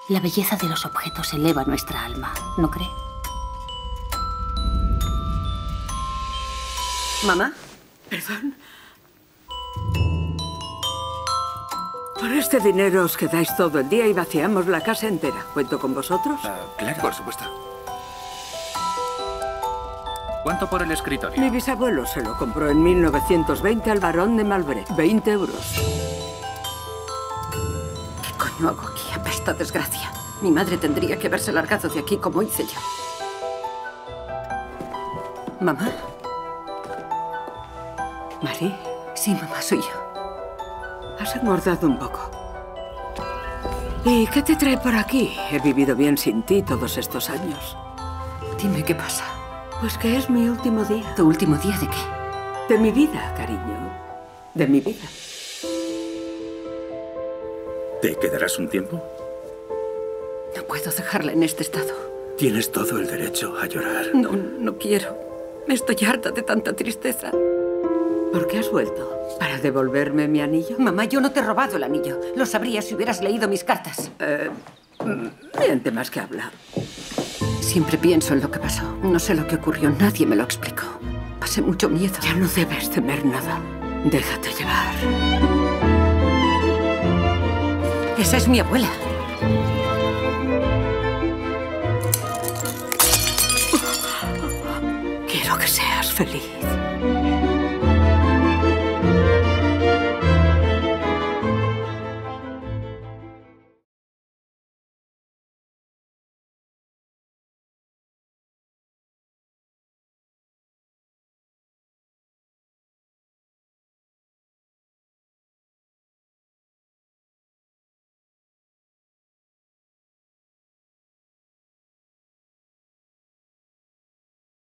La belleza de los objetos eleva nuestra alma, ¿no cree? ¿Mamá? ¿Perdón? Por este dinero os quedáis todo el día y vaciamos la casa entera. ¿Cuento con vosotros? Claro. Por supuesto. ¿Cuánto por el escritorio? Mi bisabuelo se lo compró en 1920 al barón de Malbret. 20 euros. ¿Qué coño hago aquí? Apesta desgracia. Mi madre tendría que haberse largado de aquí como hice yo. ¿Mamá? ¿Marie? Sí, mamá, soy yo. Has engordado un poco. ¿Y qué te trae por aquí? He vivido bien sin ti todos estos años. Dime qué pasa. Pues que es mi último día. ¿Tu último día de qué? De mi vida, cariño. De mi vida. ¿Te quedarás un tiempo? No puedo dejarla en este estado. Tienes todo el derecho a llorar. No, no quiero. Estoy harta de tanta tristeza. ¿Por qué has vuelto? ¿Para devolverme mi anillo? Mamá, yo no te he robado el anillo. Lo sabrías si hubieras leído mis cartas. Miente más que habla. Siempre pienso en lo que pasó. No sé lo que ocurrió. Nadie me lo explicó. Pasé mucho miedo. Ya no debes temer nada. Déjate llevar. Esa es mi abuela. Quiero que seas feliz.